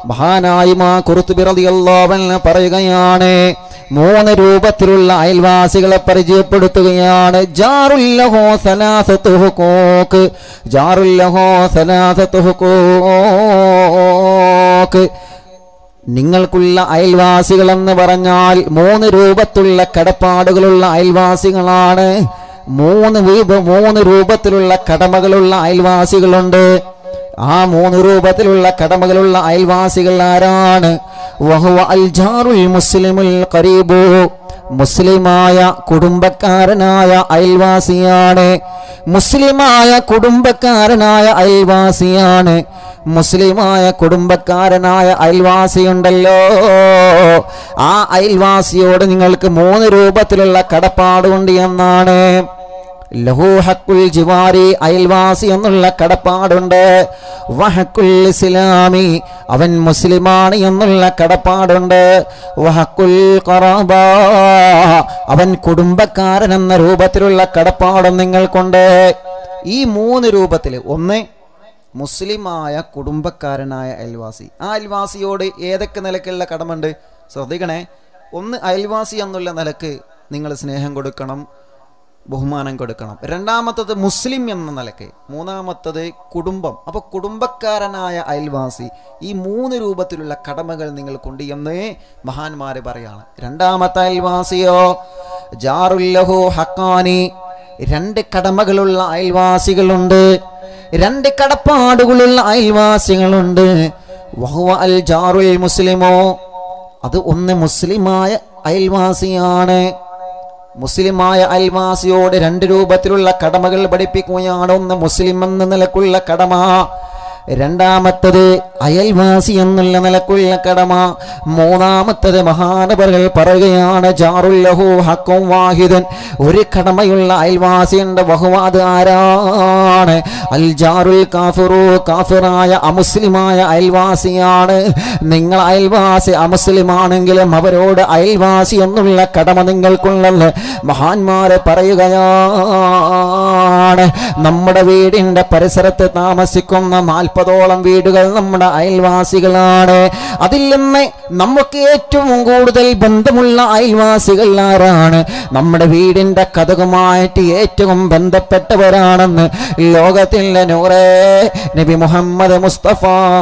മഹാനായ ഇമാം ഖുർത്തുബി റളിയല്ലാഹു അൻഹു പറയുകയാണ്, 3 രൂപത്തിലുള്ള അയൽവാസികളെ പരിചയപ്പെടുത്തുകയാണ്. ജാറുല്ലഹു സലാസതു ഹുഖൂഖ്, ജാറുല്ലഹു സലാസതു ഹുഖൂഖ്. നിങ്ങൾക്കുള്ള അയൽവാസികൾ എന്ന് പറഞ്ഞാൽ 3 രൂപത്തിലുള്ള കടപ്പാടുകളുള്ള അയൽവാസികളാണ്. 3 രൂപത്തിലുള്ള കടമകളുള്ള അയൽവാസികളുണ്ട്. ആ 3 രൂപത്തിലുള്ള കടമകളുള്ള അയൽവാസികൾ ആരാണ്? വഹുവ അൽ ജാറുൽ മുസ്ലിമുൽ ഖരീബു, മുസ്ലിമായ കുടുംബക്കാരനായ അയൽവാസിയാണ്. മുസ്ലിമായ കുടുംബക്കാരനായ അയൽവാസിയാണ്. മുസ്ലിമായ കുടുംബക്കാരനായ അയൽവാസിയുണ്ടല്ലോ, ആ അയൽവാസിയോട് നിങ്ങൾക്ക് 3 രൂപത്തിലുള്ള കടപ്പാടുണ്ട് എന്നാണ്. ലഹു ഹഖുൽ ജിവാരി, അയൽവാസി എന്നുള്ള കടപ്പാടുണ്ട്. വഹഖുൽ ഇസ്ലാമി, അവൻ മുസ്ലിമാണ് എന്നുള്ള കടപ്പാടുണ്ട്. വഹഖുൽ ഖറബ, അവൻ കുടുംബക്കാരൻ എന്ന രൂപത്തിലുള്ള കടപ്പാടും നിങ്ങൾക്കുണ്ട്. ഈ 3 രൂപത്തിൽ, ഒന്ന് മുസ്ലിമായ കുടുംബക്കാരനായ അയൽവാസി, ആ അയൽവാസിയോട് ഏതൊക്കെ നിലക്കുള്ള കടമുണ്ട് ശ്രദ്ധിക്കണേ. ഒന്ന്, അയൽവാസി എന്നുള്ള നിലക്ക് നിങ്ങൾ സ്നേഹം കൊടുക്കണം, ബഹുമാനം കൊടുക്കണം. രണ്ടാമത്തത് മുസ്ലിം എന്ന നിലക്ക്. മൂന്നാമത്തത് കുടുംബം. അപ്പോൾ കുടുംബക്കാരനായ അയൽവാസി, ഈ 3 രൂപത്തിലുള്ള കടമകൾ നിങ്ങൾക്കുണ്ട് എന്ന് മഹാന്മാര് പറയാണ്. രണ്ടാമത്തെ അയൽവാസിയോ ജാറുല്ലഹു ഹഖാനി, 2 കടമകളുള്ള അയൽവാസികളുണ്ട്, 2 കടപ്പാടുകളുള്ള അയൽവാസികളുണ്ട്. വഹുവ അൽ ജാറുൽ മുസ്ലിമോ, അത് ഒന്ന് മുസ്ലിമായ അയൽവാസിയാണ്. മുസ്ലിമായ അയൽവാസിയോട് 2 രൂപത്തിലുള്ള കടമകൾ പഠിപ്പിക്കുകയാണ്. ഒന്ന് മുസ്ലിം എന്ന നിലക്കുള്ള കടമ, രണ്ടാമത്തത് അയൽവാസി എന്നുള്ള നിലക്കുള്ള കടമ, മൂന്നാമത്തത് മഹാനവറുകൾ പറയുകയാണ് ജാറുല്ലഹു ഹഖും വാഹിദൻ, ഒരു കടമയുള്ള അയൽവാസിയുണ്ട്. വഹുവ, അത് ആരാണ്? അൽ ജാറുൽ കാഫിറു, കാഫിറായ അമുസ്ലിമായ അയൽവാസിയാണ്. നിങ്ങൾ അയൽവാസി അമുസ്ലിമാണെങ്കിലും അവരോട് അയൽവാസി എന്നുള്ള കടമ നിങ്ങൾക്കുള്ളത് മഹാന്മാരെ പറയുകയാണ്. നമ്മുടെ വീടിന്റെ പരിസരത്ത് താമസിക്കുന്ന 40ഓളം വീടുകൾ നമ്മുടെ അയൽവാസികളാണ്. അതിൽ നിന്ന് നമുക്ക് ഏറ്റവും കൂടുതൽ ബന്ധമുള്ള അയൽവാസികൾ ആരാണ്? നമ്മുടെ വീടിന്റെ കതകുമായിട്ട് ഏറ്റവും ബന്ധപ്പെട്ടവരാണെന്ന് ലോകത്തിന്റെ നൂറേ നബി മുഹമ്മദ് മുസ്തഫ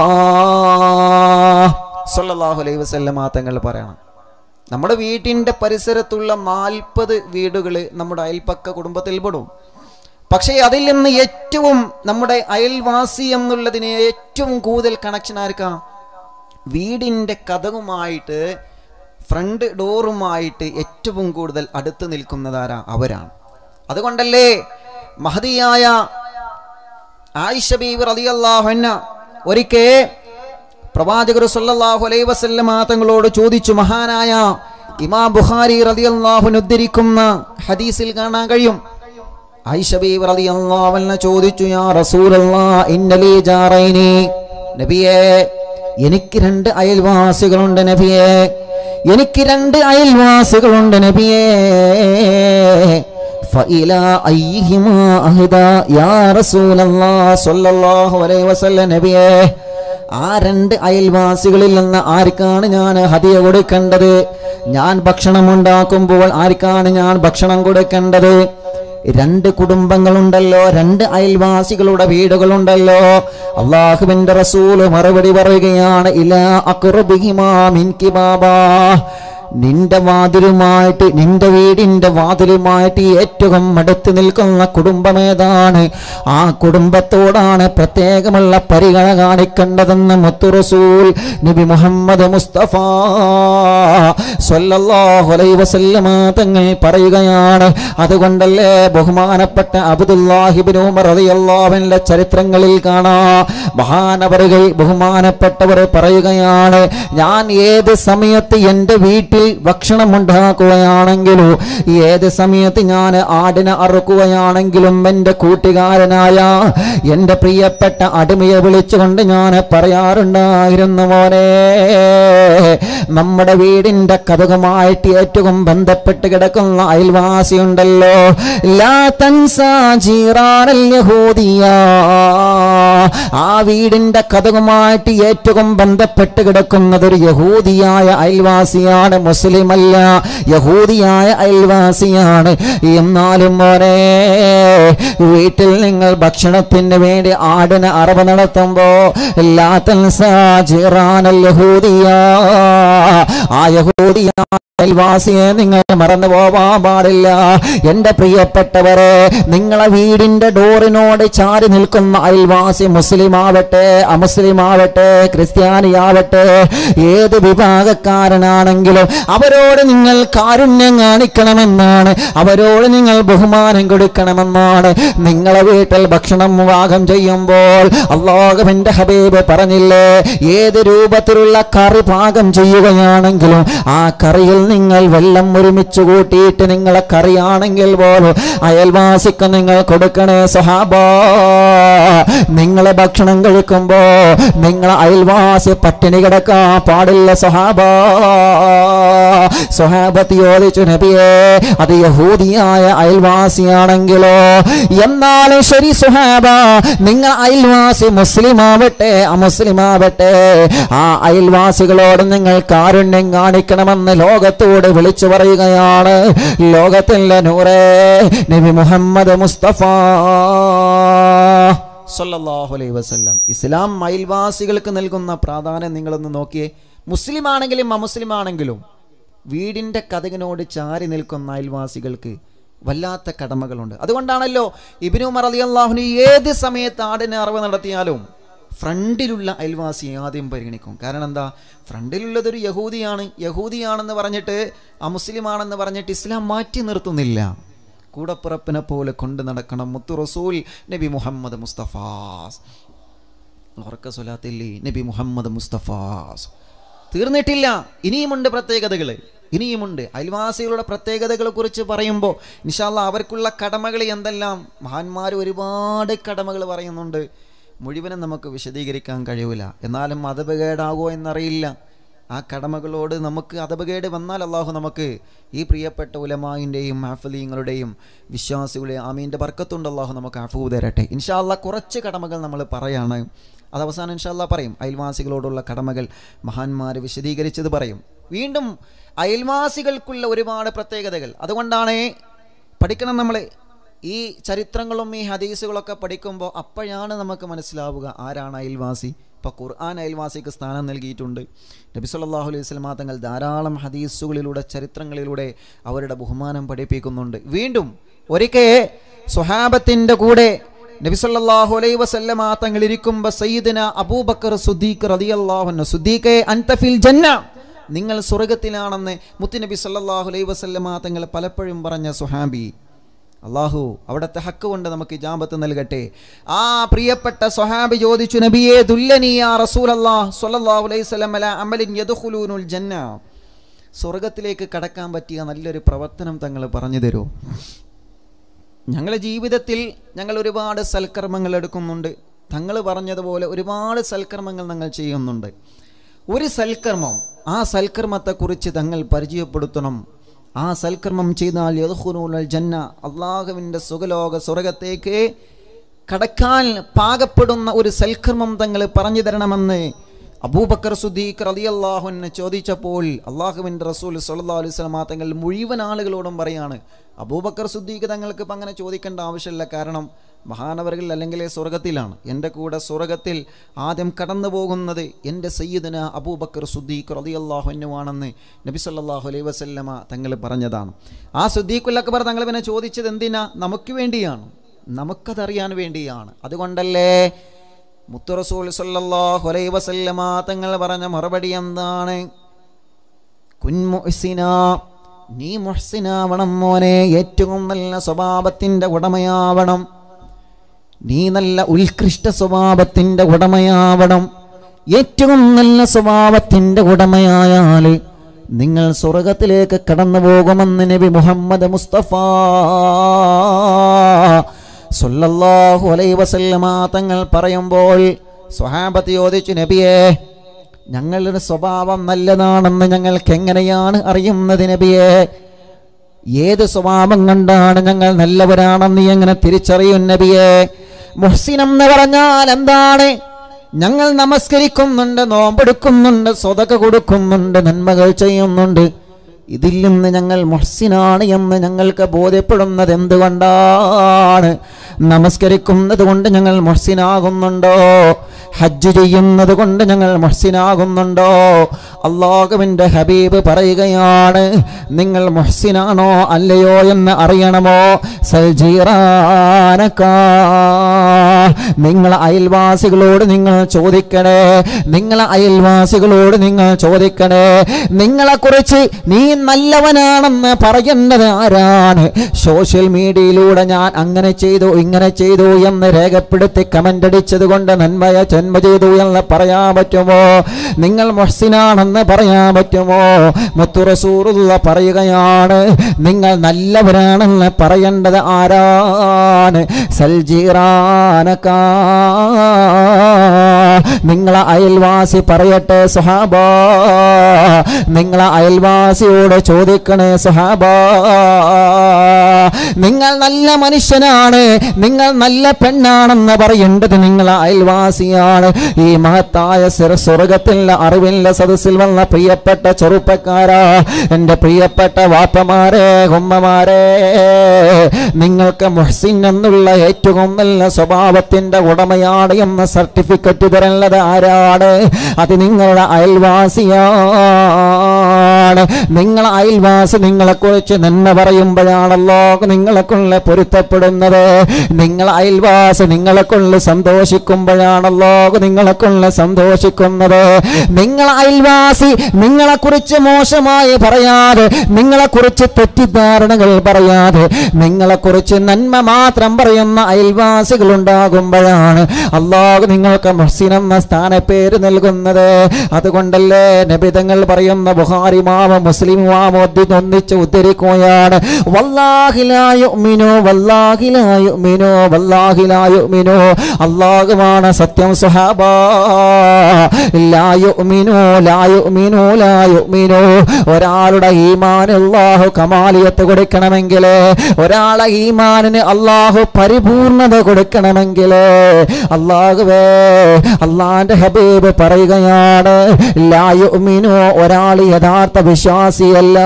സല്ലല്ലാഹു അലൈഹി വസല്ലം തങ്ങൾ പറയണം. നമ്മുടെ വീട്ടിന്റെ പരിസരത്തുള്ള 40 വീടുകൾ നമ്മുടെ അയൽപക്ക കുടുംബത്തിൽ പെടും. പക്ഷേ അതിൽ നിന്ന് ഏറ്റവും നമ്മുടെ അയൽവാസി എന്നുള്ളതിന് ഏറ്റവും കൂടുതൽ കണക്ഷൻ ആർക്കാ? വീടിന്റെ കതകുമായിട്ട്, ഫ്രണ്ട് ഡോറുമായിട്ട് ഏറ്റവും കൂടുതൽ അടുത്ത് നിൽക്കുന്നതാരാ? അവരാണ്. അതുകൊണ്ടല്ലേ മഹദിയായ ആയിഷ ബീവി റളിയല്ലാഹു അൻഹ ഒരിക്കൽ പ്രവാചകർ സല്ലല്ലാഹു അലൈഹി വസല്ലം തങ്ങളോട് ചോദിച്ചു. മഹാനായ ഇമാം ബുഖാരി റളിയല്ലാഹു അൻഹു ഉദ്ധരിക്കുന്ന ഹദീസിൽ കാണാൻ കഴിയും. ആയിഷ ബീവി റളിയല്ലാഹു അൻഹ ചോദിച്ചു, യാ റസൂലല്ലാഹ് ഇന്നലി ജാറൈനി, നബിയേ എനിക്ക് 2 അയൽവാസികളുണ്ട് നബിയേ, എനിക്ക് 2 അയൽവാസികളുണ്ട് നബിയേ. ഫഇലാ അയ്യിഹിമാ അഹ്ദാ യാ റസൂലല്ലാഹ് സ്വല്ലല്ലാഹു അലൈഹി വസല്ലം, നബിയേ ആ 2 അയൽവാസികളിൽ നിന്ന് ആർക്കാണ് ഞാൻ ഹദിയ കൊടുക്കേണ്ടത്? ഞാൻ ഭക്ഷണം ഉണ്ടാക്കുമ്പോൾ ആർക്കാണ് ഞാൻ ഭക്ഷണം കൊടുക്കേണ്ടത്? 2 കുടുംബങ്ങളുണ്ടല്ലോ, 2 അയൽവാസികളുടെ വീടുകളുണ്ടല്ലോ. അല്ലാഹുവിന്റെ റസൂല് മറുപടി പറയുകയാണ്, ഇലാ അഖ്റബിഹിമാ മിൻകി ബാബാ, നിന്റെ വാതിലുമായിട്ട്, നിന്റെ വീടിന്റെ വാതിലുമായിട്ട് ഏറ്റവും അടുത്ത് നിൽക്കുന്ന കുടുംബമേതാണ്? ആ കുടുംബത്തോടാണ് പ്രത്യേകമുള്ള പരിഗണന കാണിക്കേണ്ടതെന്ന് മുത്തു റസൂൽ നബി മുഹമ്മദ് മുസ്തഫ സ്വല്ലല്ലാഹു അലൈഹി വസല്ലം തങ്ങൾ പറയുകയാണ്. അതുകൊണ്ടല്ലേ ബഹുമാനപ്പെട്ട അബ്ദുല്ലാഹി ഇബ്നു ഉമർ റളിയല്ലാഹു അൻഹുവിന്റെ ചരിത്രങ്ങളിൽ കാണാം, മഹാനവറുകൾ ബഹുമാനപ്പെട്ടവർ പറയുകയാണ്, ഞാൻ ഏത് സമയത്ത് എൻ്റെ വീട്ടിൽ ഭക്ഷണം ഉണ്ടാക്കുകയാണെങ്കിലും ഏത് സമയത്ത് ഞാൻ ആടിനെ അറുക്കുകയാണെങ്കിലും എൻ്റെ കൂട്ടുകാരനായ എൻ്റെ പ്രിയപ്പെട്ട അടിമയെ വിളിച്ചുകൊണ്ട് ഞാൻ പറയാറുണ്ടായിരുന്നു, മോനെ, നമ്മുടെ വീടിൻ്റെ കതകുമായിട്ട് ഏറ്റവും ബന്ധപ്പെട്ട് കിടക്കുന്ന അയൽവാസിയുണ്ടല്ലോ, ലാ തൻസാ ജീറാനൽ യഹൂദിയ, ആ വീടിൻ്റെ കതകുമായിട്ട് ഏറ്റവും ബന്ധപ്പെട്ട് കിടക്കുന്നത് ഒരു യഹൂദിയായ അയൽവാസിയാണ്, മുസ്ലിമല്ല, യഹൂദിയായ അയൽവാസിയാണ്. എന്നാലും മോനെ, വീട്ടിൽ നിങ്ങൾ ഭക്ഷണത്തിന് വേണ്ടി ആടിന് അറവ് നടത്തുമ്പോ ലാ തൻസാ ജീറാനൽ യഹൂദിയ, ആ യഹൂദിയ അയൽവാസിയെ നിങ്ങൾ മറന്നു പോവാൻ പാടില്ല. എൻ്റെ പ്രിയപ്പെട്ടവരെ, നിങ്ങളെ വീടിൻ്റെ ഡോറിനോട് ചാരി നിൽക്കുന്ന അയൽവാസി മുസ്ലിം ആവട്ടെ, അമുസ്ലിം ആവട്ടെ, ക്രിസ്ത്യാനിയാവട്ടെ, ഏത് വിഭാഗക്കാരനാണെങ്കിലും അവരോട് നിങ്ങൾ കാരുണ്യം കാണിക്കണമെന്നാണ്, അവരോട് നിങ്ങൾ ബഹുമാനം കൊടുക്കണമെന്നാണ്. നിങ്ങളെ വീട്ടിൽ ഭക്ഷണം പാകം ചെയ്യുമ്പോൾ അല്ലാഹുവിൻ്റെ ഹബീബ് പറഞ്ഞില്ലേ, ഏത് രൂപത്തിലുള്ള കറി പാകം ചെയ്യുകയാണെങ്കിലും ആ കറിയിൽ നിങ്ങൾ വെള്ളം ഒരുമിച്ച് കൂട്ടിയിട്ട് നിങ്ങളെ കറിയാണെങ്കിൽ പോലും അയൽവാസിക്ക് നിങ്ങൾ കൊടുക്കണേ സഹാബാ. നിങ്ങളെ ഭക്ഷണം കഴിക്കുമ്പോ നിങ്ങളെ അയൽവാസി പട്ടിണി കിടക്കാൻ പാടില്ല സഹാബാ. സ്വഹാബത്ത് ചോദിച്ചു, നബിയേ, അത് യഹൂദിയായ അയൽവാസിയാണെങ്കിലോ? എന്നാലും ശരി സുഹാബ, നിങ്ങൾ അയൽവാസി മുസ്ലിം ആവട്ടെ അമുസ്ലിം ആവട്ടെ, ആ അയൽവാസികളോട് നിങ്ങൾ കാരുണ്യം കാണിക്കണമെന്ന് ലോകത്തോട് വിളിച്ചു പറയുകയാണ് ലോകത്തിലെ നൂറേ നബി മുഹമ്മദ് മുസ്തഫ സല്ലല്ലാഹു അലൈഹി വസല്ലം. ഇസ്ലാം അയൽവാസികൾക്ക് നൽകുന്ന പ്രാധാന്യം നിങ്ങളൊന്ന് നോക്കിയേ. മുസ്ലിം ആണെങ്കിലും അമുസ്ലിം ആണെങ്കിലും വീടിൻ്റെ കതകിനോട് ചാരി നിൽക്കുന്ന അയൽവാസികൾക്ക് വല്ലാത്ത കടമകളുണ്ട്. അതുകൊണ്ടാണല്ലോ ഇബ്നു ഉമർ റളിയല്ലാഹു അൻഹു ഏത് സമയത്ത് ആടിനെ അറവ് നടത്തിയാലും ഫ്രണ്ടിലുള്ള അയൽവാസിയെ ആദ്യം പരിഗണിക്കും. കാരണം എന്താ? ഫ്രണ്ടിലുള്ളതൊരു യഹൂദിയാണെന്ന് പറഞ്ഞിട്ട് അമുസ്ലിമാണെന്ന് പറഞ്ഞിട്ട് ഇസ്ലാം മാറ്റി നിർത്തുന്നില്ല. കൂടപ്പുറപ്പിനെ പോലെ കൊണ്ട് നടക്കണം മുത്തു റസൂൽ നബി മുഹമ്മദ് മുസ്തഫ. ഉറക്ക സ്വലാത്തില്ലേ നബി മുഹമ്മദ് മുസ്തഫ. തീർന്നിട്ടില്ല, ഇനിയുമുണ്ട് പ്രത്യേകതകൾ, ഇനിയുമുണ്ട്. അയൽവാസികളുടെ പ്രത്യേകതകളെ കുറിച്ച് പറയുമ്പോൾ ഇൻഷാ അല്ലാഹ് അവർക്കുള്ള കടമകൾ എന്തെല്ലാം, മഹാന്മാർ ഒരുപാട് കടമകൾ പറയുന്നുണ്ട്. മുഴുവനും നമുക്ക് വിശദീകരിക്കാൻ കഴിയൂല. എന്നാലും അദബകേടാകോ എന്നറിയില്ല. ആ കടമകളോട് നമുക്ക് അദബകേട് വന്നാൽ അള്ളാഹു നമുക്ക് ഈ പ്രിയപ്പെട്ട ഉലമായിൻ്റെയും ഹഫലീങ്ങളുടെയും വിശ്വാസികളുടെയും ആമീൻ്റെ ബർക്കത്തുണ്ട്. അള്ളാഹു നമുക്ക് അഫൂ തരട്ടെ. ഇൻഷാ അല്ലാഹ് കുറച്ച് കടമകൾ നമ്മൾ പറയാണ്, അത് അവസാനം ഇൻഷാ അല്ലാഹ് പറയും. അയൽവാസികളോടുള്ള കടമകൾ മഹാന്മാർ വിശദീകരിച്ചത് പറയും. വീണ്ടും അയൽവാസികൾക്കുള്ള ഒരുപാട് പ്രത്യേകതകൾ. അതുകൊണ്ടാണ് പഠിക്കണം നമ്മൾ. ഈ ചരിത്രങ്ങളും ഈ ഹദീസുകളൊക്കെ പഠിക്കുമ്പോൾ അപ്പോഴാണ് നമുക്ക് മനസ്സിലാവുക ആരാണ് അയൽവാസി. ഇപ്പോൾ ഖുർആൻ അയൽവാസിക്ക് സ്ഥാനം നൽകിയിട്ടുണ്ട്. നബി സല്ലല്ലാഹു അലൈഹി വസല്ലം തങ്ങൾ ധാരാളം ഹദീസുകളിലൂടെ ചരിത്രങ്ങളിലൂടെ അവരുടെ ബഹുമാനം പഠിപ്പിക്കുന്നുണ്ട്. വീണ്ടും ഒരിക്കൽ സ്വഹാബത്തിൻ്റെ കൂടെ നബി സല്ലല്ലാഹു അലൈഹി വസല്ലം തങ്ങൾ ഇരിക്കുമ്പോൾ സയ്യിദന അബൂബക്കർ സിദ്ദീഖ് റളിയല്ലാഹു അൻഹു, സിദ്ദീഖേ അൻത ഫിൽ ജന്ന, നിങ്ങൾ സ്വർഗത്തിലാണെന്ന് മുത്തുനബി സല്ലല്ലാഹു അലൈഹി വസല്ലം തങ്ങൾ പലപ്പോഴും പറഞ്ഞ സ്വഹാബി. അള്ളാഹു അവിടുത്തെ ഹക്ക് കൊണ്ട് നമുക്ക് ഇജാബത്ത് നൽകട്ടെ. ആ പ്രിയപ്പെട്ട സ്വഹാബി ചോദിച്ചു, നബിയേ ദുല്ലനി യാ റസൂലല്ലാഹ് സ്വല്ലല്ലാഹു അലൈഹി വസല്ലം അലാ അമലിൻ യദ്ഖുലൂനുൽ ജന്ന, സ്വർഗത്തിലേക്ക് കടക്കാൻ പറ്റിയ നല്ലൊരു പ്രവർത്തനം തങ്ങൾ പറഞ്ഞു തരൂ. ഞങ്ങളുടെ ജീവിതത്തിൽ ഞങ്ങൾ ഒരുപാട് സൽക്കർമ്മങ്ങൾ എടുക്കുന്നുണ്ട്. തങ്ങൾ പറഞ്ഞതുപോലെ ഒരുപാട് സൽക്കർമ്മങ്ങൾ ഞങ്ങൾ ചെയ്യുന്നുണ്ട്. ഒരു സൽക്കർമ്മം, ആ സൽക്കർമ്മത്തെക്കുറിച്ച് തങ്ങൾ പരിചയപ്പെടുത്തണം. ആ സൽക്കർമ്മം ചെയ്താൽ യദ്ഖുലൂനുൽ ജന്ന, അള്ളാഹുവിൻ്റെ സുഖലോക സ്വർഗത്തേക്ക് കടക്കാൻ പാകപ്പെടുന്ന ഒരു സൽക്കർമ്മം തങ്ങൾ പറഞ്ഞു തരണമെന്ന് അബൂബക്കർ സിദ്ദീഖ് റളിയല്ലാഹു അൻഹു ചോദിച്ചപ്പോൾ അള്ളാഹുവിൻ്റെ റസൂൽ സ്വല്ലല്ലാഹു അലൈഹി വസല്ലം തങ്ങൾ മുഴുവൻ ആളുകളോടും പറയാണ്, അബൂബക്കർ സിദ്ദീഖ് തങ്ങൾക്ക് ഇപ്പം അങ്ങനെ ചോദിക്കേണ്ട ആവശ്യമില്ല. കാരണം മഹാനവറുകൾ അല്ലെങ്കിൽ സ്വർഗത്തിലാണ്. എൻ്റെ കൂടെ സ്വർഗത്തിൽ ആദ്യം കടന്നു പോകുന്നത് എൻ്റെ സയ്യിദന അബൂബക്കർ സിദ്ദീഖ് റളിയല്ലാഹു അൻഹു ആണെന്ന് നബി സല്ലല്ലാഹു അലൈഹി വസല്ലമ തങ്ങൾ പറഞ്ഞതാണ്. ആ സിദ്ദീഖുൽ അക്ബർ തങ്ങൾ പിന്നെ ചോദിച്ചത് എന്തിനാ? നമുക്ക് വേണ്ടിയാണ്, നമുക്കതറിയാൻ വേണ്ടിയാണ്. അതുകൊണ്ടല്ലേ മുത്തു റസൂൽ സല്ലല്ലാഹു അലൈഹി വസല്ലമ തങ്ങൾ പറഞ്ഞ മറുപടി എന്താണ്? കുൻ മുഹ്സിനാ, നീ മുഹ്സിനാവണം മോനെ, ഏറ്റവും നല്ല സ്വഭാവത്തിൻ്റെ ഉടമയാവണം, നീ നല്ല ഉത്കൃഷ്ട സ്വഭാവത്തിൻ്റെ ഉടമയാവണം. ഏറ്റവും നല്ല സ്വഭാവത്തിൻ്റെ ഉടമയായാൽ നിങ്ങൾ സ്വർഗത്തിലേക്ക് കടന്നു പോകുമെന്ന് നബി മുഹമ്മദ് മുസ്തഫ സല്ലല്ലാഹു അലൈഹി വസല്ലമ തങ്ങൾ പറയുമ്പോൾ സ്വഹാബത്ത് ചോദിച്ചു, നബിയേ, ഞങ്ങളുടെ സ്വഭാവം നല്ലതാണെന്ന് ഞങ്ങൾക്ക് എങ്ങനെയാണ് അറിയുന്നത് നബിയേ? ഏത് സ്വഭാവം കണ്ടാണ് ഞങ്ങൾ നല്ലവരാണെന്ന് എങ്ങനെ തിരിച്ചറിയും നബിയേ? മുഹ്സിൻ എന്ന് പറഞ്ഞാൽ എന്താണ്? ഞങ്ങൾ നമസ്കരിക്കുന്നുണ്ട്, നോമ്പെടുക്കുന്നുണ്ട്, സ്വതക കൊടുക്കുന്നുണ്ട്, നന്മകൾ ചെയ്യുന്നുണ്ട്. ഇതിൽ നിന്ന് ഞങ്ങൾ മുഹ്സിനാണ് എന്ന് ഞങ്ങൾക്ക് ബോധ്യപ്പെടുന്നത് എന്തുകൊണ്ടാണ്? നമസ്കരിക്കുന്നത് കൊണ്ട് ഞങ്ങൾ മുഹ്സിനാകുന്നുണ്ടോ? ഹജ്ജ് ചെയ്യുന്നത് കൊണ്ട് ഞങ്ങൾ മുഹ്സിനാകുന്നുണ്ടോ? അല്ലാഹുവിൻ്റെ ഹബീബ് പറയുകയാണ്, നിങ്ങൾ മുഹ്സിനാണോ അല്ലയോ എന്ന് അറിയണമോ? സൽജീറാനക, നിങ്ങളെ അയൽവാസികളോട് നിങ്ങൾ ചോദിക്കണേ, നിങ്ങളെ അയൽവാസികളോട് നിങ്ങൾ ചോദിക്കണേ, നിങ്ങളെക്കുറിച്ച് നീ നല്ലവനാണെന്ന് പറയേണ്ടത് ആരാണ്? സോഷ്യൽ മീഡിയയിലൂടെ ഞാൻ അങ്ങനെ ചെയ്തു ഇങ്ങനെ ചെയ്തു എന്ന് രേഖപ്പെടുത്തി കമന്റ് അടിച്ചത് കൊണ്ട് നന്മ ചെയ്തു എന്ന് പറയാൻ പറ്റുമോ? നിങ്ങൾ മുഹ്സിനാണെന്ന് പറയാൻ പറ്റുമോ? മുത്തു റസൂലുള്ള പറയുകയാണ്, നിങ്ങൾ നല്ലവരാണെന്ന് പറയേണ്ടത് ആരാണ്? സൽജീറാനക, നിങ്ങളെ അയൽവാസി പറയട്ടെ സ്വഹാബ, നിങ്ങളെ അയൽവാസിയോട് ചോദിക്കണേ സ്വഹാബ. നിങ്ങൾ നല്ല മനുഷ്യനാണ്, നിങ്ങൾ നല്ല പെണ്ണാണെന്ന് പറയേണ്ടത് നിങ്ങളെ അയൽവാസിയാണ്. ഈ മഹത്തായ സ്വർഗത്തിലെ അറിവില്ല സദസ്സിൽ വന്ന പ്രിയപ്പെട്ട ചെറുപ്പക്കാരാ, എൻ്റെ പ്രിയപ്പെട്ട വാപ്പമാരെ, ഉമ്മമാരെ, നിങ്ങൾക്ക് മുഹ്സിൻ എന്നുള്ള ഏറ്റവും നല്ല സ്വഭാവത്തിന്റെ ഉടമയാണ് എന്ന സർട്ടിഫിക്കറ്റ് തരുന്നത് ആരാണ്? അത് നിങ്ങളുടെ അയൽവാസിയാണ്. നിങ്ങളെ അയൽവാസി നിങ്ങളെക്കുറിച്ച് നന്മ പറയുമ്പോഴാണല്ലോ നിങ്ങളെക്കുള്ള പൊരുത്തപ്പെടുന്നത്. നിങ്ങളെ അയൽവാസി നിങ്ങളെക്കുള്ള സന്തോഷിക്കുമ്പോഴാണല്ലോ നിങ്ങളെക്കുള്ള സന്തോഷിക്കുന്നത്. നിങ്ങളെ അയൽവാസി നിങ്ങളെക്കുറിച്ച് മോശമായി പറയാതെ, നിങ്ങളെക്കുറിച്ച് തെറ്റിദ്ധാരണകൾ പറയാതെ, നിങ്ങളെക്കുറിച്ച് നന്മ മാത്രം പറയുന്ന അയൽവാസികൾ ഉണ്ടാകുമ്പോഴാണ് അല്ലാഹു നിങ്ങൾക്ക് മുഹ്സിൻ എന്ന സ്ഥാനപ്പേര് നൽകുന്നത്. അതുകൊണ്ടല്ലേ നബിതങ്ങൾ പറയുന്ന ബുഖാരി ഇമാമും മുസ്ലിം ഇമാമും ഒന്നിച്ച് ഉദ്ധരിക്കുകയാണ്, വല്ലാഹി ലാ യുഅ്മിനു വല്ലാഹി ലാ യുഅ്മിനു വല്ലാഹി ലാ യുഅ്മിനു, അല്ലാഹുവാണ് സത്യം സ്വഹാബ. ലാ യുഅ്മിനു ലാ യുഅ്മിനു ലാ യുഅ്മിനു, ഒരാളുടെ ഈമാൻ അല്ലാഹു കമാലിയത്ത് കൊടുക്കണമെങ്കിൽ, ഒരാളുടെ ഈമാനിന് അല്ലാഹു പരിപൂർണത കൊടുക്കണമെങ്കിൽ, അല്ലാഹുവേ, അല്ലാഹുവിന്റെ ഹബീബ് പറയുകയാണ്, ലാ യുഅ്മിനു, ഒരാൾ യഥാർത്ഥ വിശ്വാസിയല്ല.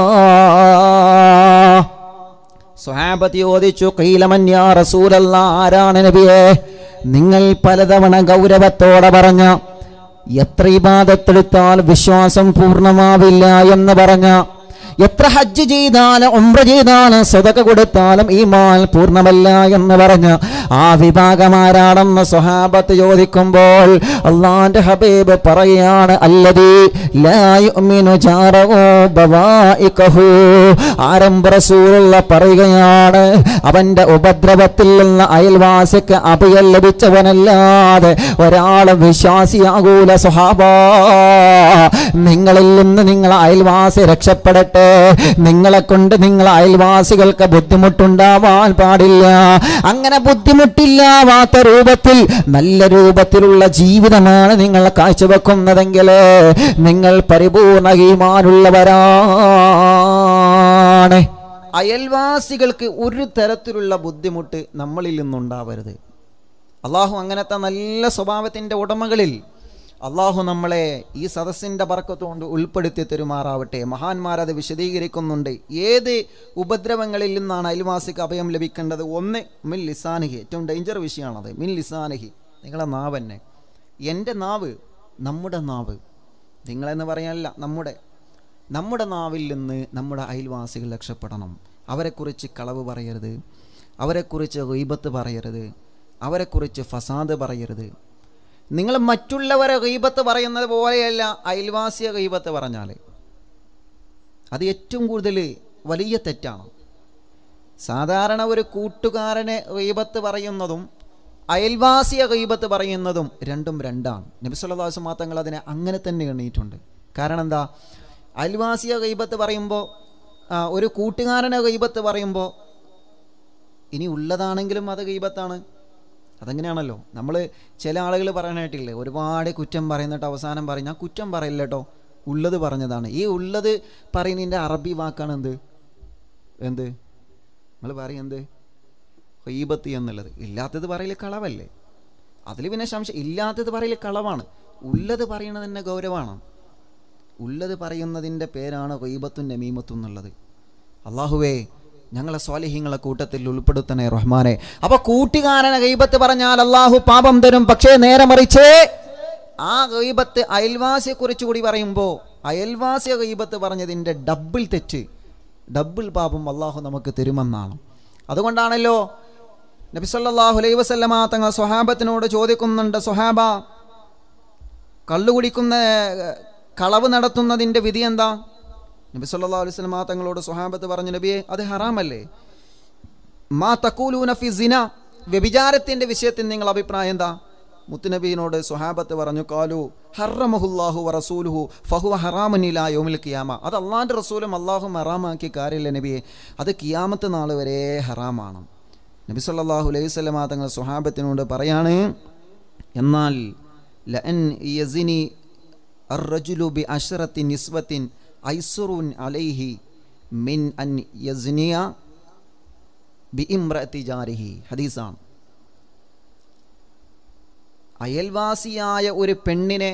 സ്വഹാബത്ത് ചോദിച്ചു, ഖീല മൻ യാ റസൂലല്ലാഹ്, ആരാണ് നബിയേ? നിങ്ങൾ പലതവണ ഗൗരവത്തോടെ പറഞ്ഞ, എത്ര ഇബാദത്തെടുത്താൽ വിശ്വാസം പൂർണ്ണമാവില്ല എന്ന് പറഞ്ഞ, എത്ര ഹജ്ജ് ചെയ്താലും ഉംറ ചെയ്താലും സദഖ കൊടുത്താലും ഈമാൻ പൂർണ്ണമല്ല എന്ന് പറഞ്ഞ ആ വിഭാഗമാരാണെന്ന് സ്വഹാബത്ത് ചോദിക്കുമ്പോൾ അല്ലാഹുവിന്റെ ഹബീബ് പറയാണ്, അല്ലദീ ലാ യുഅ്മിനു ജാറഹു ബവാഇഖഹു, ആരംഭ റസൂലുള്ള പറയുകയാണ്, അവന്റെ ഉപദ്രവത്തിൽ നിന്ന് അയൽവാസിക്ക് അഭയം ലഭിച്ചവനല്ലാതെ ഒരാൾ വിശ്വാസിയാകൂല സ്വഹാബ. നിങ്ങളിൽ നിന്ന് നിങ്ങളെ അയൽവാസി രക്ഷപ്പെടട്ടെ. നിങ്ങളെ കൊണ്ട് നിങ്ങളെ അയൽവാസികൾക്ക് ബുദ്ധിമുട്ടുണ്ടാവാൻ പാടില്ല. അങ്ങനെ ബുദ്ധിമുട്ടില്ലാവാത്ത രൂപത്തിൽ നല്ല രൂപത്തിലുള്ള ജീവിതമാണ് നിങ്ങൾ കാഴ്ചവെക്കുന്നതെങ്കിൽ നിങ്ങൾ പരിപൂർണ ഈമാനുള്ളവരാണ്. അയൽവാസികൾക്ക് ഒരു തരത്തിലുള്ള ബുദ്ധിമുട്ട് നമ്മളിൽ നിന്നുണ്ടാവരുത്. അള്ളാഹു അങ്ങനത്തെ നല്ല സ്വഭാവത്തിൻ്റെ ഉടമകളിൽ അള്ളാഹു നമ്മളെ ഈ സദസ്സിൻ്റെ ബർക്കത്തുകൊണ്ട് ഉൾപ്പെടുത്തി തരുമാറാവട്ടെ. മഹാന്മാരത് വിശദീകരിക്കുന്നുണ്ട്. ഏത് ഉപദ്രവങ്ങളിൽ നിന്നാണ് അയൽവാസിക്ക് അഭയം ലഭിക്കേണ്ടത്? ഒന്ന്, മിൻ ലിസാനിഹി, ഏറ്റവും ഡേഞ്ചർ വിഷയമാണത്. മിൻ ലിസാനിഹി, നിങ്ങളെ നാവ് തന്നെ. എൻ്റെ നാവ്, നമ്മുടെ നാവ്, നിങ്ങളെന്ന് പറയാനല്ല, നമ്മുടെ നാവിൽ നിന്ന് നമ്മുടെ അയൽവാസികൾ രക്ഷപ്പെടണം. അവരെക്കുറിച്ച് കളവ് പറയരുത്, അവരെക്കുറിച്ച് ഗീബത്ത് പറയരുത്, അവരെക്കുറിച്ച് ഫസാദ് പറയരുത്. നിങ്ങൾ മറ്റുള്ളവരെ ഗീബത്ത് പറയുന്നത് പോലെയല്ല അയൽവാസിയെ ഗീബത്ത് പറഞ്ഞാൽ അത് ഏറ്റവും കൂടുതൽ വലിയ തെറ്റാണ്. സാധാരണ ഒരു കൂട്ടുകാരനെ ഗീബത്ത് പറയുന്നതും അയൽവാസിയെ ഗീബത്ത് പറയുന്നതും രണ്ടും രണ്ടാണ്. നബി സല്ലല്ലാഹു അലൈഹി വസല്ലം തങ്ങൾ അതിനെ അങ്ങനെ തന്നെ എണ്ണിയിട്ടുണ്ട്. കാരണം എന്താ? അയൽവാസിയെ ഗൈബത്ത് പറയുമ്പോൾ, ഒരു കൂട്ടുകാരനെ ഗൈബത്ത് പറയുമ്പോൾ, ഇനി ഉള്ളതാണെങ്കിലും അത് ഗൈബത്താണ്. അതെങ്ങനെയാണല്ലോ, നമ്മൾ ചില ആളുകൾ പറയാനായിട്ടില്ലേ, ഒരുപാട് കുറ്റം പറയുന്നിട്ട് അവസാനം പറയും ഞാൻ കുറ്റം പറയില്ല കേട്ടോ, ഉള്ളത് പറഞ്ഞതാണ്. ഈ ഉള്ളത് പറയുന്നതിൻ്റെ അറബി വാക്കാണ് എന്ത് നിങ്ങൾ പറയും എന്ത്? ഗൈബത്ത് എന്നുള്ളത്. ഇല്ലാത്തത് പറയൽ കളവല്ലേ? അതിൽ പിന്നെ സംശയം. ഇല്ലാത്തത് പറയൽ കളവാണ്, ഉള്ളത് പറയുന്നത് തന്നെ ഗൗരവമാണ്. ഉള്ളത് പറയുന്നതിൻ്റെ പേരാണ് ഗൈബത്തും നമീമത്തും എന്നുള്ളത്. അള്ളാഹുവേ ഞങ്ങളെ സ്വാലിഹീങ്ങളെ കൂട്ടത്തിൽ ഉൾപ്പെടുത്തണേ റഹ്മാനെ. അപ്പൊ കൂട്ടുകാരനെ ഗൈബത്ത് പറഞ്ഞാൽ അള്ളാഹു പാപം തരും. പക്ഷേ നേരെ മറിച്ച് ആ ഗൈബത്ത് അയൽവാസിയെ കുറിച്ച് കൂടി പറയുമ്പോൾ അയൽവാസിയെ ഗൈബത്ത് പറഞ്ഞതിൻ്റെ ഡബിൾ തെറ്റ്, ഡബിൾ പാപം അള്ളാഹു നമുക്ക് തരുമെന്നാണ്. അതുകൊണ്ടാണല്ലോ നബി സല്ലല്ലാഹു അലൈഹി വസല്ലമ തങ്ങൾ സ്വഹാബത്തിനോട് ചോദിക്കുന്നുണ്ട്, സ്വഹാബ കള്ളുകുടിക്കുന്ന കളവ് നടത്തുന്നതിൻ്റെ വിധി എന്താ? നബി സല്ലല്ലാഹു അലൈഹി വസല്ലമ തങ്ങളോട് സ്വഹാബത്ത് പറഞ്ഞു, നബിയെ അത് ഹറാമല്ലേ? മാ തഖൂലൂന ഫി സിന, വ്യഭിചാരത്തിൻ്റെ വിഷയത്തിൽ നിങ്ങൾ അഭിപ്രായം എന്താ? മുത്തുനബിയോട് സ്വഹാബത്ത് പറഞ്ഞു, ഖാലു ഹറമഹുല്ലാഹു വറസൂലുഹു ഫഹുവ ഹറാമുൻ ഇലാ യൗമിൽ ഖിയാമ. അത് അള്ളാഹിൻ്റെ റസൂലും അള്ളാഹും ഹറാമാക്കിയ കാര്യമില്ല നബിയെ, അത് ഖിയാമത്ത് നാൾ വരെ ഹറാമാണ്. നബി സല്ലല്ലാഹു അലൈഹി വസല്ലമ തങ്ങൾ സ്വഹാബത്തിനോട് പറയാണ്, എന്നാൽ ലഅൻ യസിനി അർറജുലു ബി അശ്റത്തി നിസ്വത്തിൻ ഐസുറുൻ അലൈഹി മിൻ അൻ യസ്നിയ ബി ഇംറഅത്തി ജാരിഹി. ഹദീസാണ്. അയൽവാസിയായ ഒരു പെണ്ണിനെ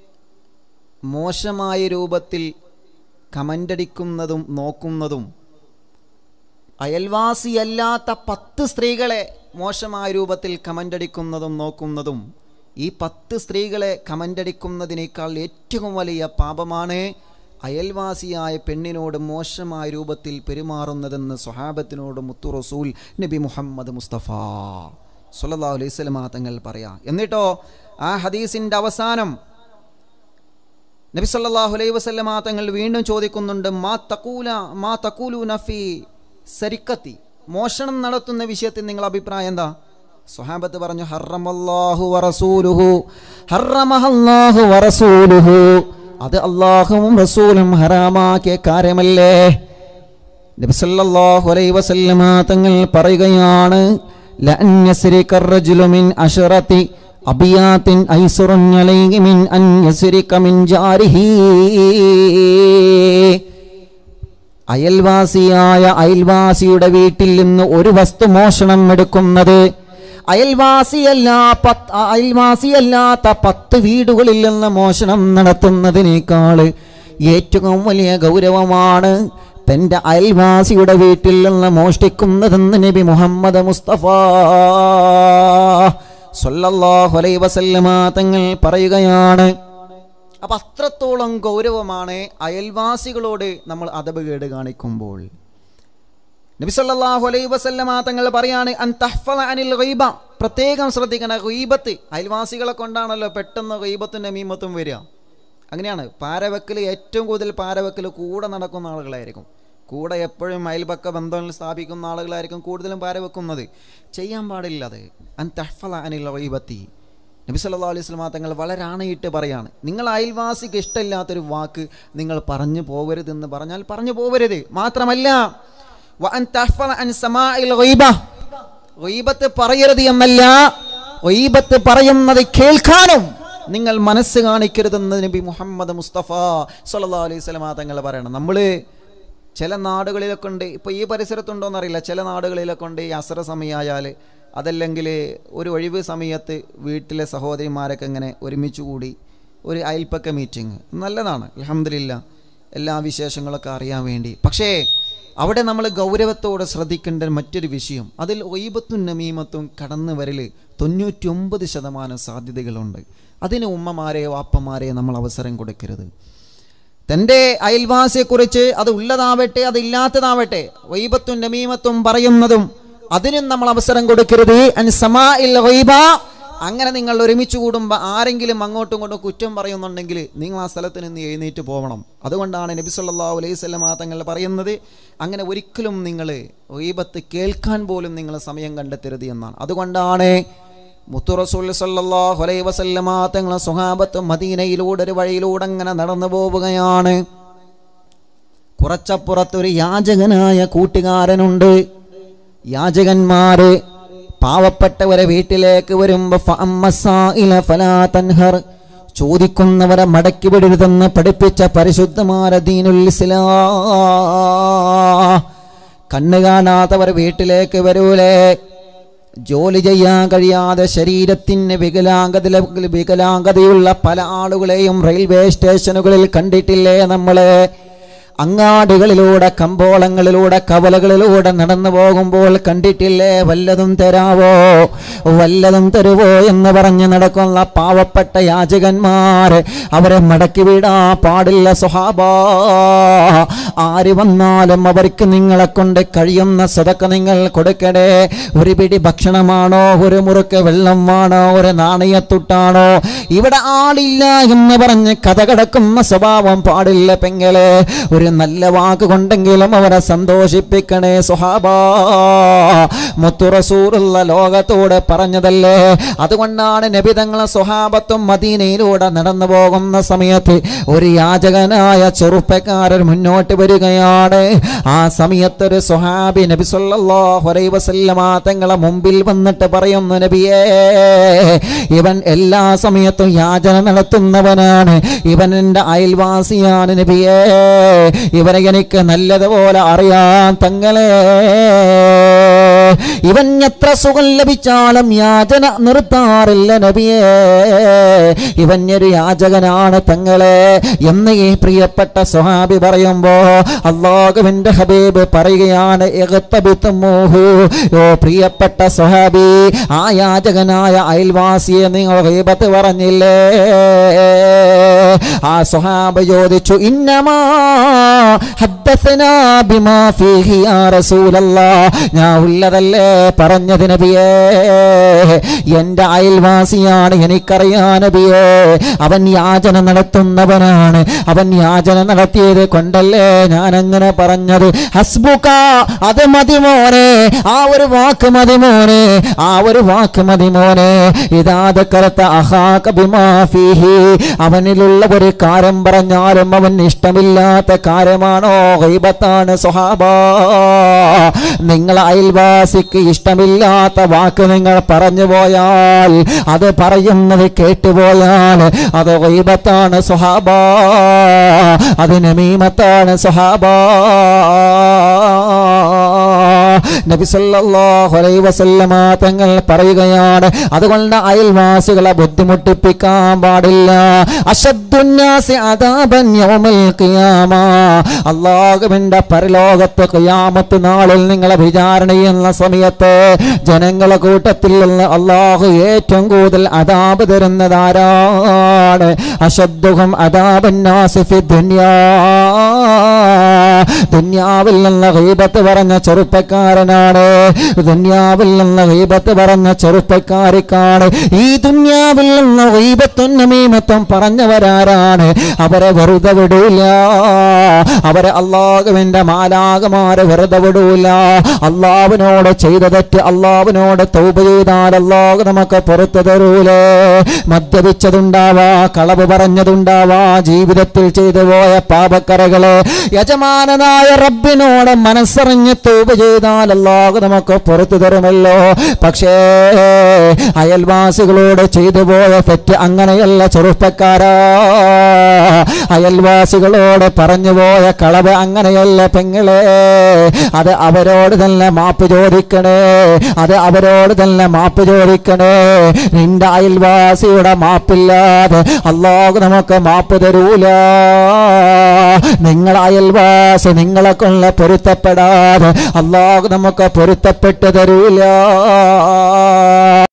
മോശമായ രൂപത്തിൽ കമൻ്റടിക്കുന്നതും നോക്കുന്നതും, അയൽവാസിയല്ലാത്ത 10 സ്ത്രീകളെ മോശമായ രൂപത്തിൽ കമൻ്റടിക്കുന്നതും നോക്കുന്നതും, ഈ 10 സ്ത്രീകളെ കമൻ്റടിക്കുന്നതിനേക്കാൾ ഏറ്റവും വലിയ പാപമാണ് അയൽവാസിയായ പെണ്ണിനോട് മോശമായ രൂപത്തിൽ പെരുമാറുന്നതെന്ന് സ്വഹാബത്തിനോട് മുത്തു റസൂൽ നബി മുഹമ്മദ് മുസ്തഫ സല്ലല്ലാഹു അലൈഹി വസല്ലമ തങ്ങൾ പറയാം. എന്നിട്ടോ ആ ഹദീസിൻ്റെ അവസാനം നബി സല്ലല്ലാഹു അലൈഹി വസല്ലമ തങ്ങൾ വീണ്ടും ചോദിക്കുന്നുണ്ട്, മാ തഖൂലൂന ഫീ സരിക്കത്തി, മോഷണം നടത്തുന്ന വിഷയത്തിൽ നിങ്ങൾ അഭിപ്രായം എന്താ? സ്വഹാബത്ത് പറഞ്ഞു, ഹറമല്ലാഹു വറസൂലുഹു, ഹറമഹല്ലാഹു വറസൂലുഹു, അത് അല്ലാഹുവും റസൂലും ഹറാമാക്കിയ കാര്യമല്ലേ? നബി സല്ലല്ലാഹു അലൈഹി വസല്ലമ തങ്ങൾ പറയുകയാണ്, ലഅൻ യസ്രിക അർറജുലു മിൻ അശ്റതി അബിയാത്തിൻ ഐസുറുൻ അലൈഹി മിൻ അൻ യസ്രിക മിൻ ജാരിഹി. അയൽവാസിയുടെ വീട്ടിൽ നിന്ന് ഒരു വസ്തു മോഷണം എടുക്കുന്നത് അയൽവാസിയല്ലാത്ത 10 വീടുകളിൽ നിന്ന് മോഷണം നടത്തുന്നതിനേക്കാൾ ഏറ്റവും വലിയ ഗൗരവമാണ് തൻ്റെ അയൽവാസിയുടെ വീട്ടിൽ നിന്ന് മോഷ്ടിക്കുന്നതെന്ന് നബി മുഹമ്മദ് മുസ്തഫ സല്ലല്ലാഹു അലൈഹി വസല്ലമ തങ്ങൾ പറയുകയാണ്. അപ്പം അത്രത്തോളം ഗൗരവമാണ് അയൽവാസികളോട് നമ്മൾ അദബ് കാണിക്കുമ്പോൾ. നബി സല്ലല്ലാഹു അലൈഹി വസല്ലമ തങ്ങൾ പറയാണ്, അൻ തഹ്ഫള അനിൽ ഗൈബ, പ്രത്യേകം ശ്രദ്ധിക്കണം. ഗൈബത്ത് അയൽവാസികളെ കൊണ്ടാണല്ലോ പെട്ടെന്ന് ഗൈബത്തും നമീമത്തും വരിക. അങ്ങനെയാണ്. പാരവെക്കൽ, ഏറ്റവും കൂടുതൽ പാരവെക്കൽ കൂടെ നടക്കുന്ന ആളുകളായിരിക്കും. കൂടെ എപ്പോഴും അയൽപക്ക ബന്ധങ്ങൾ സ്ഥാപിക്കുന്ന ആളുകളായിരിക്കും കൂടുതലും പാരവെക്കുന്നത്. ചെയ്യാൻ പാടില്ല അത്. അൻ തഹ്ഫള അനിൽ ഗൈബത്തി. നബി സല്ലല്ലാഹു അലൈഹി വസല്ലമ തങ്ങൾ വളരെ ആണയിട്ട് പറയാണ്, നിങ്ങൾ അയൽവാസിക്ക് ഇഷ്ടമില്ലാത്തൊരു വാക്ക് നിങ്ങൾ പറഞ്ഞു പോവരുതെന്ന് പറഞ്ഞാൽ പറഞ്ഞു പോവരുത്. മാത്രമല്ല വഅൻ തഹ്ഫള അൻ സമാഇൽ ഗൈബ, ഗൈബത്ത് പറയരുത് എന്നല്ല, ഗൈബത്ത് പറയുന്നത് കേൾക്കാനും നിങ്ങൾ മനസ്സ് കാണിക്കരുതെന്ന് നബി മുഹമ്മദ് മുസ്തഫ സല്ലല്ലാഹു അലൈഹി വസല്ലമ തങ്ങൾ പറയണം. നമ്മൾ ചില നാടുകളിലൊക്കെ ഉണ്ട്, ഇപ്പോൾ ഈ പരിസരത്തുണ്ടോയെന്നറിയില്ല, ചില നാടുകളിലൊക്കെ ഉണ്ട് ഈ അസ്ര സമയമായാൽ, അതല്ലെങ്കിൽ ഒരു ഒഴിവ് സമയത്ത് വീട്ടിലെ സഹോദരിമാരൊക്കെ ഇങ്ങനെ ഒരുമിച്ച് കൂടി ഒരു അയൽപ്പക്ക മീറ്റിംഗ് നല്ലതാണ്, അൽഹംദുലില്ലാ, എല്ലാ വിശേഷങ്ങളൊക്കെ അറിയാൻ വേണ്ടി. പക്ഷേ അവിടെ നമ്മൾ ഗൗരവത്തോടെ ശ്രദ്ധിക്കേണ്ട മറ്റൊരു വിഷയം, അതിൽ ഗൈബത്തും നമീമത്തും കടന്നു വരൽ 99% സാധ്യതകളുണ്ട്. അതിന് ഉമ്മമാരെയോ വാപ്പമാരെയോ നമ്മൾ അവസരം കൊടുക്കരുത്. തൻ്റെ അയൽവാസിയെക്കുറിച്ച് അത് ഉള്ളതാവട്ടെ അതില്ലാത്തതാവട്ടെ ഗൈബത്തും നമീമത്തും പറയുന്നതും അതിനും നമ്മൾ അവസരം കൊടുക്കരുത്. അൻ സമാഇൽ ഗൈബ, അങ്ങനെ നിങ്ങൾ ഒരുമിച്ച് കൂടുമ്പോൾ ആരെങ്കിലും അങ്ങോട്ടും ഇങ്ങോട്ടും കുറ്റം പറയുന്നുണ്ടെങ്കിൽ നിങ്ങൾ ആ സ്ഥലത്ത് നിന്ന് എഴുന്നേറ്റ് പോകണം. അതുകൊണ്ടാണ് നബി സല്ലല്ലാഹു അലൈഹി വസല്ലമ തങ്ങൾ പറയുന്നത്, അങ്ങനെ ഒരിക്കലും നിങ്ങൾ ഗൈബത്ത് കേൾക്കാൻ പോലും നിങ്ങൾ സമയം കണ്ടെത്തരുത് എന്നാണ്. അതുകൊണ്ടാണ് മുത്തു റസൂൽ സല്ലല്ലാഹു അലൈഹി വസല്ലമ തങ്ങൾ സ്വഹാബത്ത് മദീനയിലൂടെ ഒരു വഴിയിലൂടെ അങ്ങനെ നടന്നു പോവുകയാണ്. കുറച്ചപ്പുറത്തൊരു യാചകനായ കൂട്ടുകാരനുണ്ട്. യാചകന്മാര് പാവപ്പെട്ടവരെ വീട്ടിലേക്ക് വരുമ്പോ ചോദിക്കുന്നവരെ മടക്കി വിടരുതെന്ന് പഠിപ്പിച്ച പരിശുദ്ധമായ ദീനുൽ ഇസ്ലാം. കണ്ണ് കാണാത്തവർ വീട്ടിലേക്ക് വരൂലേ? ജോലി ചെയ്യാൻ കഴിയാതെ ശരീരത്തിന് വികലാംഗതയുള്ള പല ആളുകളെയും റെയിൽവേ സ്റ്റേഷനുകളിൽ കണ്ടിട്ടില്ലേ നമ്മളെ? അങ്ങാടികളിലൂടെ, കമ്പോളങ്ങളിലൂടെ, കവലകളിലൂടെ നടന്നു പോകുമ്പോൾ കണ്ടിട്ടില്ലേ? വല്ലതും തരാവോ, വല്ലതും തരുവോ എന്ന് പറഞ്ഞ് നടക്കുന്ന പാവപ്പെട്ട യാചകന്മാർ, അവരെ മടക്കി വിടാൻ പാടില്ല സ്വഹാബാ. ആര് വന്നാലും അവർക്ക് നിങ്ങളെ കൊണ്ട് കഴിയുന്ന സദഖ നിങ്ങൾ കൊടുക്കണേ. ഒരു പിടി ഭക്ഷണമാണോ, ഒരു മുറുക്ക് വെള്ളമാണോ, ഒരു നാണയത്തുട്ടാണോ? ഇവിടെ ആളില്ല എന്ന് പറഞ്ഞ് കഥ കടക്കുന്ന സ്വഭാവം പാടില്ല പെങ്ങളെ. ഒരു നല്ല വാക്ക് കൊണ്ടെങ്കിലും അവരെ സന്തോഷിപ്പിക്കണേ സ്വഹാബാ. മുത്തു റസൂലുള്ള ലോകത്തോട് പറഞ്ഞതല്ലേ. അതുകൊണ്ടാണ് നബി തങ്ങളെ സ്വഹാബത്തും മദീനയിലൂടെ നടന്നു പോകുന്ന സമയത്ത് ഒരു യാചകനായ ചെറുപ്പക്കാരൻ മുന്നോട്ട് വരികയാണ്. ആ സമയത്ത് ഒരു സ്വഹാബി നബി സല്ലല്ലാഹു അലൈഹി വസല്ലമ തങ്ങളെ മുമ്പിൽ വന്നിട്ട് പറയുന്നു, നബിയേ, ഇവൻ എല്ലാ സമയത്തും യാചന നടത്തുന്നവനാണ്, ഇവൻ എൻ്റെ അയൽവാസിയാണ് നബിയേ, ഇവനെ എനിക്ക് നല്ലതുപോലെ അറിയാം തങ്ങളെ. ഇവൻ എത്ര സുഖം ലഭിച്ചാലും യാചന നിർത്താറില്ല നബിയേ, ഇവൻ ഒരു യാചകനാണ് തങ്ങളെ എന്ന് ഈ പ്രിയപ്പെട്ട സ്വഹാബി പറയുമ്പോ അല്ലാഹുവിന്റെ ഹബീബ് പറയുകയാണ്, ഓ പ്രിയപ്പെട്ട സ്വഹാബി, ആ യാചകനായ അയൽവാസിയെ നിങ്ങൾ ഗീബത്ത് പറഞ്ഞില്ലേ? ആ സ്വഹാബ ചോദിച്ചു, ഇന്നമാ ഹദ്ദസനാ ബിമാ ഫീഹി യാ റസൂലല്ലാഹ്, ഞാൻ ഉള്ളതല്ലേ പറഞ്ഞത് നബിയേ, എൻ്റെ അയൽവാസിയാണ്, എനിക്കറിയാം നബിയേ, അവൻ യാചന നടത്തുന്നവനാണ്, അവൻ യാചന നടത്തിയത് കൊണ്ടല്ലേ ഞാൻ അങ്ങനെ പറഞ്ഞത്. ഹസ്ബുക, അത് മതി മോനെ, ആ ഒരു വാക്ക് മതി മോനെ, ആ ഒരു വാക്ക് മതി മോനെ. ഇദാ കറത്ത അഹാക ബിമാ ഫീഹി, അവനിലുള്ള ഒരു കാര്യം പറഞ്ഞാലും അവൻ ഇഷ്ടമില്ലാത്ത കാര്യമാണോ? ഗീബത്താണ് സ്വഹാബാ. നിങ്ങൾ അയൽവാസിക്ക് ഇഷ്ടമില്ലാത്ത വാക്ക് നിങ്ങൾ പറഞ്ഞു പോയാൽ, അത് പറയുന്നത് കേട്ടുപോയാൽ അത് ഗീബത്താണ് സ്വഹാബാ, അത് നമീമത്താണ് സ്വഹാബാ. നബി സല്ലല്ലാഹു അലൈഹി വസല്ലമ തങ്ങൾ പറയുകയാണ്, അതുകൊണ്ട് അയൽവാസികളെ ബുദ്ധിമുട്ടിപ്പിക്കാൻ പാടില്ല. അശദ്ദുന്നാസി അദാബൻ യൗമൽ ഖിയാമ, അല്ലാഹുവിന്റെ പരലോകത്തെ ഖിയാമത്ത് നാളിൽ നിങ്ങളെ വിചാരണ ചെയ്യുന്ന സമയത്ത് ജനങ്ങളെ കൂട്ടത്തിൽ നിന്ന് അല്ലാഹു ഏറ്റവും കൂടുതൽ അദാബ് തരുന്നതാരാണ്? അശദ്ദുഹും അദാബൻ നാസി ഫി ദുനിയാ, ദുനിയാവിൽ നിന്ന് ഗീബത്ത് പറഞ്ഞ ചെറുപ്പക്കാരനാണ്, ദുനിയാവിൽ നിന്ന് ഗീബത്ത് പറഞ്ഞ ചെറുപ്പക്കാരിക്കാണ്. ഈ ദുനിയാവിൽ നിന്ന് ഗീബത്തും നമീമത്തും പറഞ്ഞവരാരാണ്? അവരെ വെറുതെ വിടൂല, അവരെ അല്ലാഹുവിന്റെ മാലാഖമാരെ വെറുതെ വിടൂല. അല്ലാഹുവിനോട് ചെയ്ത തെറ്റ് അല്ലാഹുവിനോട് തൗബ ചെയ്താൽ അല്ലാഹു നമുക്ക് പുറത്തു തരൂലേ? മദ്യപിച്ചതുണ്ടാവാ, കളവ് പറഞ്ഞതുണ്ടാവാ, ജീവിതത്തിൽ ചെയ്തു പോയ പാപക്കറകളെ യജമാനനായ റബ്ബിനോട് മനസ്സറിഞ്ഞ് തൗബ ചെയ്താൽ അല്ലാഹു നമുക്ക് പുറത്തു തരുമല്ലോ. പക്ഷേ അയൽവാസികളോട് ചെയ്തു പോയ തെറ്റ് അങ്ങനെയല്ല ചെറുപ്പക്കാരാ. അയൽവാസികളോട് പറഞ്ഞു പോയ കളവ് അങ്ങനെയല്ല പെങ്ങളെ. അത് അവരോട് തന്നെ മാപ്പ് ചോദിക്കണേ, അത് അവരോട് തന്നെ മാപ്പ് ചോദിക്കണേ. നിന്റെ അയൽവാസിയുടെ മാപ്പില്ലാതെ അല്ലാഹു നമുക്ക് മാപ്പ് തരൂല. നിങ്ങൾ അയൽവാസി നിങ്ങളെ കൊണ്ട് പൊരുത്തപ്പെടാതെ അല്ലാഹു നമുക്ക് പൊരുത്തപ്പെട്ടു തരൂല.